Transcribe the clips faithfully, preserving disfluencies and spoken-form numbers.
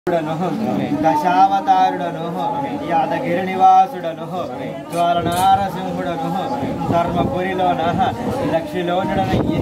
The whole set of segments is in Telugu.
దశావతారుడను యాదగిరి నివాసుడను జ్వాలనారసింహుడను ధర్మపురిలోన లక్షిలోనుడనయ్యే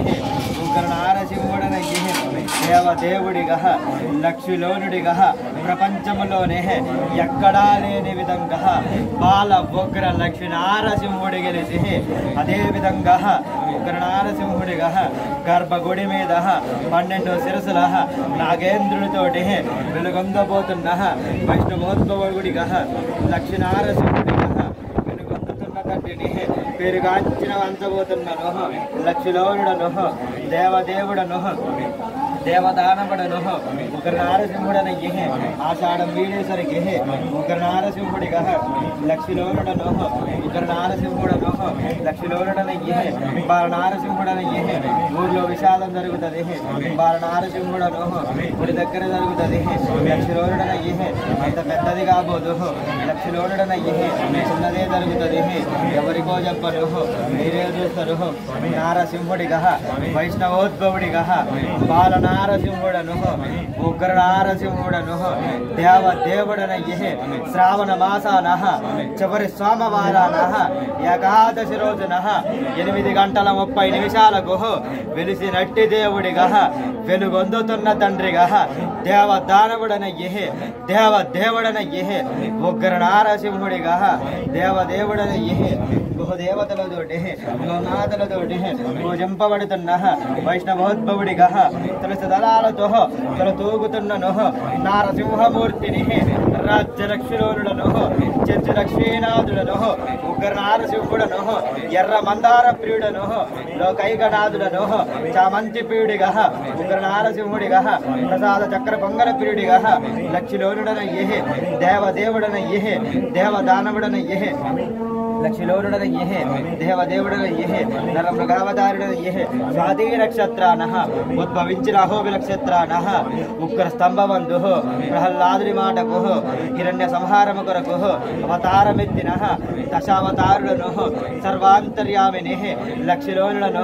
ఉగ్రనారసింహుడనయ్యే దేవదేవుడిగా లక్షిలోనుడిగా ప్రపంచములోనే ఎక్కడా లేని విధంగా బాల ఉగ్ర లక్ష్మీనారసింహుడి గెలిచి అదేవిధంగా ఉగ్రనారసింహుడిగా గర్భగుడి మీద పన్నెండు శిరసుల నాగేంద్రుడితోటి వెలుగొందబోతున్న వైష్ణవోద్భవుడిగా లక్ష్మీనారసింహుడిగా వెలుగొందుతున్న తండ్రిని పేరుగాంచిన వంచబోతున్నాను లక్షిలోనుడను దేవదేవుడను దేవదానవుడను ఉగ్రనారసింహుడనయ్యే ఆషాఢం వీడేసరికి ఉగ్రనారసింహుడిగా లక్షిలోనుడను ఉగ్రనారసింహుడను లక్షిలోనుడనయ్యే బాలనారసింహుడనయ్యే ఊర్లో విషాదం జరుగుతుంది బాలనారసింహుడను గుడి దగ్గర జరుగుతుంది లక్షిలోనుడనయ్యే అంత పెద్దది కాబోదు లక్షిలోనుడనయ్యే చిన్నదే జరుగుతుంది ఎవరికో చెప్పరు మీరే చూస్తారు నారసింహుడిగా వైష్ణవోద్భవుడిగా బాలన నారసింహుడను ఉగ్రనారసింహుడను దేవదేవుడనయ్యే శ్రావణ మాసాన చివరి సోమవారాన ఏకాదశి రోజున ఎనిమిది గంటల ముప్పై నిమిషాలకు వెలిసినట్టి దేవుడిగా వెలుగొందుతున్న తండ్రిగా దేవదానవుడనయ్యే దేవదేవుడనయ్యే ఉగ్రనారసింహుడిగా దేవదేవుడనయ్యే బహుదేవతలతోటి గోనాథలతోటి పూజింపబడుతున్న వైష్ణవోద్భవుడిగా తులసి దళాలతో తొలతూగుతున్నను నారసింహమూర్తిని రాజ్యలక్ష్మీలోనుడను చెంచు లక్ష్మీనాథుడను ఉగ్రనారసింహుడను ఎర్ర మందార ప్రియుడను లోకైకనాథుడను చామంతి ప్రియుడిగా ఉగ్రనారసింహుడిగా ప్రసాద చక్ర పొంగల ప్రియుడిగా లక్ష్మీలోనుడనయ్యే దేవదేవుడనయ్యే దేవదానవుడనయ్యే లక్షిలోనుడనయ్యే దేవదేవుడనయ్యే నరమృగావతారుడనయ్యే స్వాతి నక్షత్రాన ఉద్భవించిన అహోబి నక్షత్రాన ఉగ్ర స్తంభబంధు ప్రహ్లాదుని మాటకు హిరణ్య సంహారము కొరకు అవతారమెత్తిన దశావతారుడను సర్వాంతర్యామిని లక్షిలోనుడను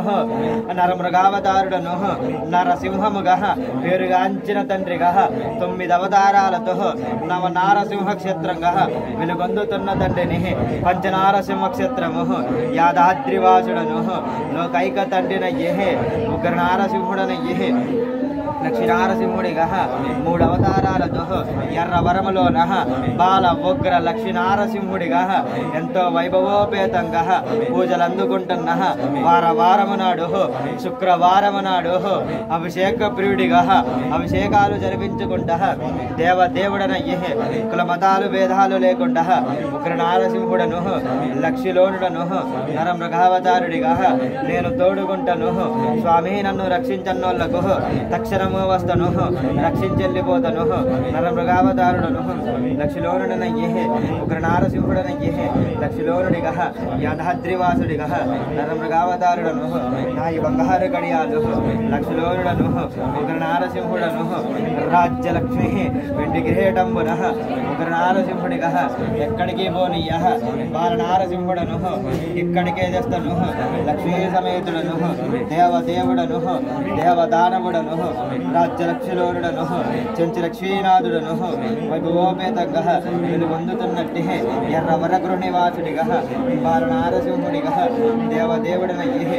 నరమృగావతారుడను నరసింహముగా పేరుగాంచిన తండ్రిగా తొమ్మిది అవతారాలతో నవ నారసింహ క్షేత్రంగా వెలుగొందుతున్న తండ్రిని పంచనార సింహక్షేత్రము యాదాద్రివాసుడను లోకైక తండ్రినయ్యే ఉగ్రనారసింహుడనయ్యే లక్ష్మీనారసింహుడిగా మూడు అవతారాలతో ఎర్రవరములోన బాల ఉగ్ర లక్ష్మీనారసింహుడిగా ఎంతో వైభవోపేతంగా పూజలు అందుకుంటున్న వార వారము నాడు శుక్రవారము నాడు అభిషేక ప్రియుడిగా అభిషేకాలు జరిపించుకుంటా దేవదేవుడనయ్యే కులమతాలు భేదాలు లేకుండా ఉగ్రనారసింహుడను లక్షిలోనుడను నరమృగావతారుడిగా నేను తోడుకుంటను స్వామి నన్ను రక్షించన్నోళ్లకు తక్షణము వస్తను రక్షించెళ్ళిపోతను నరమృగావతారుడను లక్షిలోనుడనయ్యే ఉగ్రనారసింహుడనయ్యే లక్షిలోనుడిగా యాదాద్రివాసుడిగా నరమృగావతారుడను నాయి బంగారు గడియాలు లక్షిలోనుడను ఉగ్రనారసింహుడను రాజ్యలక్ష్మి వెండి కిరీటంబున ఉగ్రనారసింహుడిగా ఎక్కడికి పోనీయ బాలనారసింహుడను ఇక్కడికే తెస్తను లక్ష్మీ సమేతుడను దేవదేవుడను దేవదానవుడను రాజ్యలక్ష్మీలోనుడను చెంచు లక్ష్మీనాథుడను వైభవోపేతంగా వెలుగొందుతున్నట్టే ఎర్ర వరగృహ నివాసుడిగా బాలనారసింహుడిగా దేవదేవుడనయ్యే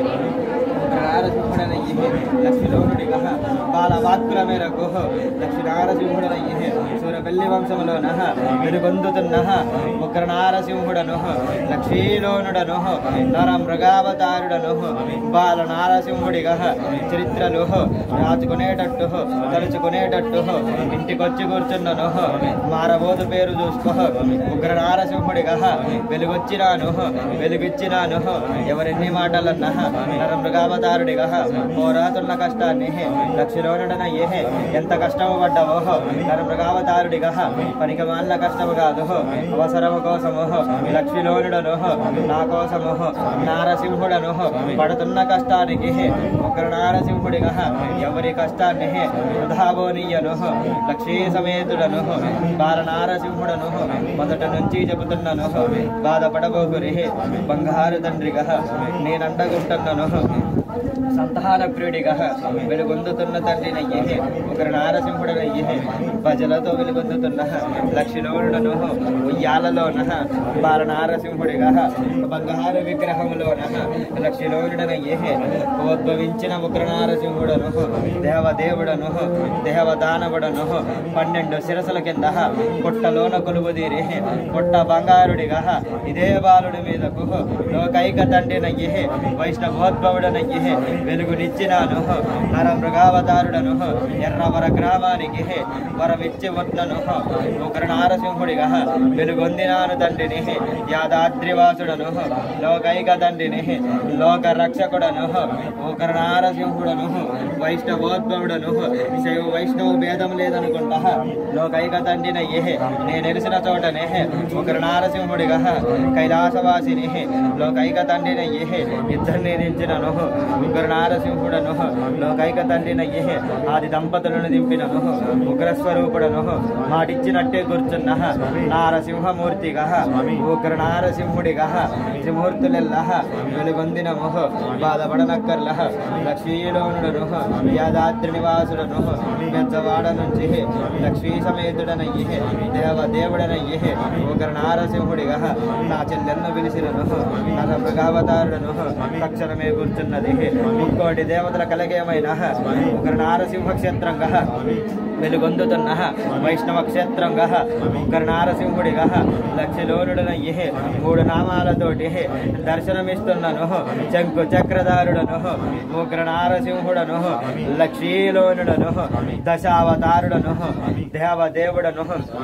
ఉగ్రనారసింహుడనయ్యే లక్ష్మీలోనుడిగా బాలవాక్కుల మేరకు లక్ష్మీనారసింహుడనయ్యే సూరబెల్లి వంశములోన వెలుగొందుతున్న ఉగ్రనారసింహుడను లక్ష్మీలోనుడను నరమృగావతారుడను బాలనారసింహుడిగా చరిత్రలు రాచుకునేటట్టు తలుచుకునేటట్టు ఇంటికొచ్చి కూర్చున్నను మారబోదు పేరు చూసుకో ఉగ్రనారసింహుడిగా వెలుగొచ్చినాను వెలుగిచ్చినాను ఎవరెన్ని మాటలన్నా నరమృగావతారుడిగా పోరాతున్న కష్టాన్ని లక్షిలోనుడనయ్యే ఎంత కష్టము పడ్డావో నరమృగావతారుడిగా పనికి మాలిన కష్టము కాదు అవసరము కోసము లక్షిలోనుడను నా కోసము నారసింహుడను పడుతున్న కష్టానికి ఉగ్రనారసింహుడిగా ఎవరి కష్టాన్ని వృధాబోనీయను లక్ష్మీ సమేతుడను బాలనారసింహుడను మొదట నుంచి చెబుతున్నాను బాధపడబోకురి బంగారు తండ్రిగా నేనండగుంటున్నాను సంతాన ప్రియుడిగా వెలుగొందుతున్న తండ్రినయ్యే ఒకరు నారసింహుడనయ్యే ప్రజలతో వెలుగొందుతున్న లక్ష్మీలోనుడను ఉయ్యాలలోన బాలనారసింహుడిగా బంగారు విగ్రహములోన లక్ష్మీలోనుడనయ్యే ఉద్భవించిన ఉగ్ర నారసింహుడను దేవదేవుడను దేవదానవుడను పన్నెండు శిరసుల కింద పుట్టలోన కొలువుదీరి పుట్ట బంగారుడిగా ఇదే బాలుడి మీదకు లోకైక తండ్రినయ్యే వైష్ణవోద్భవుడనయ్యే వెలుగునిచ్చినాను నర మృగావతారుడను ఎర్రవర గ్రామానికి వరమిచ్చి వద్దను ఒకరు నారసింహుడిగా వెలుగొందినాను తండ్రిని యాదాద్రివాసుడను లోకైక తండ్రిని లోక రక్షకుడను ఒకరు నారసింహుడను వైష్ణవోద్భవుడను శైవ వైష్ణవ భేదం లేదనుకుంటా లోకైక తండ్రినయ్యే నేను ఎలిసిన చోటనే ఒకరు నారసింహుడిగా కైలాసవాసిని లోకైక తండ్రినయ్యే ఇద్దరిని దించినను ఒకరు నారసింహుడను లోకైక తండ్రినయ్యే ఆది దంపతులను దింపినను ఉగ్రస్వరూపుడను మాటిచ్చినట్టే కూర్చున్న నారసింహమూర్తిగా ఒకరు నారసింహుడిగా త్రిమూర్తులెల్ల వెలుగొందినము బాధపడనక్కర్ల లక్ష్మీలోనుడను యాదాద్రి నివాసుడను పెద్దవాడ నుంచి లక్ష్మీ సమేతుడనయ్యే దేవదేవుడనయ్యే ఒకరు నారసింహుడిగా నా చెల్లెలను పిలిచినను నర మృగావతారుడను తక్షణమే కూర్చున్నది ముక్కోటి దేవతల కలగేమైన ఒకరు నారసింహ క్షేత్రంగా వెలుగొందుతున్న వైష్ణవ క్షేత్రంగా ఒకరు నారసింహుడిగా లక్ష్మీలోనుడనయ్యే మూడు నామాలతోటి దర్శనమిస్తున్నాను శంకు చక్రధారుడను ఒకరు నారసింహుడను లక్ష్మీలోనుడను దశావతారుడను దేవదేవుడను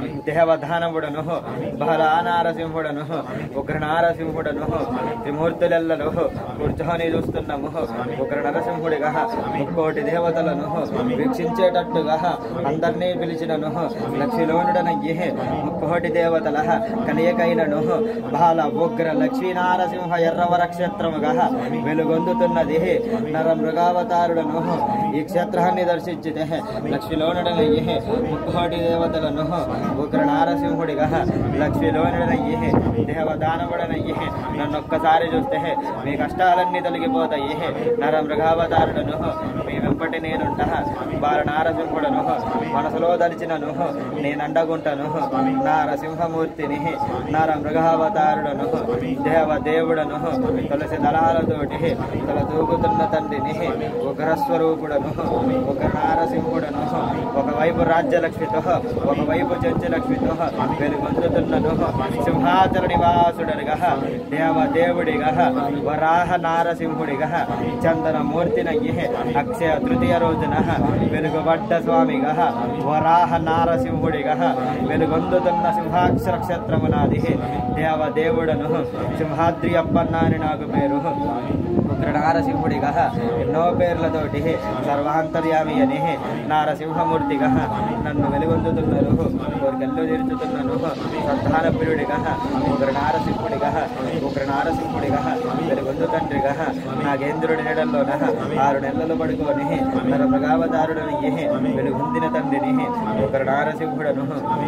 దేవదానవుడను బలా నారసింహుడను ఒకరు నారసింహుడను త్రిమూర్తులెల్లలో కూర్చొని చూస్తున్నాము ఒకరు నరసింహుడిగా ముక్కోటి దేవతలను వీక్షించేటట్టుగా అందరినీ పిలిచినను లక్ష్మీలోనుడనయ్యే ముక్కోటి దేవతల కలయికైనను బాల ఉగ్ర లక్ష్మీనారసింహ ఎర్రవర క్షేత్రముగా వెలుగొందుతున్నది నర మృగావతారుడను ఈ క్షేత్రాన్ని దర్శించితే లక్ష్మీలోనుడనయ్యే ముక్కోటి దేవతలను ఉగ్ర నారసింహుడిగా లక్ష్మీలోనుడనయ్యే దేవదానవుడనయ్యే నన్ను ఒక్కసారి చూస్తే మీ కష్టాలన్నీ తొలగిపోతాయి నర మృగావతారుడను మీ వెంపటి నేనుంటా బాల నారసింహుడను మనసులో దలిచినను నేనండగుంటను నారసింహమూర్తిని నర మృగావతారుడను దేవదేవుడను తులసి దళాలతోటి తల దూకుతున్న తండ్రిని ఉగ్రస్వరూపుడను ఒక నారసింహుడను ఒకవైపు రాజ్యలక్ష్మితో ఒకవైపు చెంచులక్ష్మితో వెలుగొందుతున్నను సింహాచల నివాసుడనిగా దేవదేవుడిగా వరాహ నారసింహుడిగా చందనమూర్తినయ్యే అక్షయ తృతీయ రోజున వెలుగుబడ్డ స్వామిగా వరాహ నారసింహుడిగా వెలుగొందుతున్న సింహాక్షర క్షేత్రమునాది దేవదేవుడను సింహాద్రి అప్పన్న అని నాకు పేరు ఉగ్ర నారసింహుడిగా ఎన్నో పేర్లతోటి సర్వాంతర్యామి అని నారసింహమూర్తిగా నన్ను వెలుగొందుతున్నారు కోరికల్లో తీర్చుతున్నాను సంతాన ప్రియుడిగా ఉగ్ర నారసింహుడిగా ఉగ్ర నారసింహుడిగా వెలుగొందు తండ్రిగా నాగేంద్రుడి నెడల్లోన ఆరు నెలలు పడుకొని నర మృగావతారుడని వెలుగొందిన తండ్రిని ఉగ్ర నారసింహుడను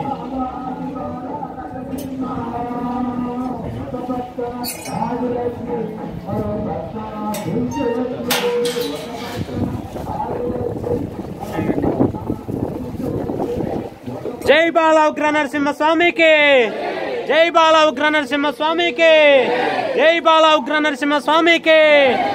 जय बाला उग्र नरसिंह स्वामी के जय बाला उग्र नरसिंह स्वामी के जय बाला उग्र नरसिंह स्वामी के।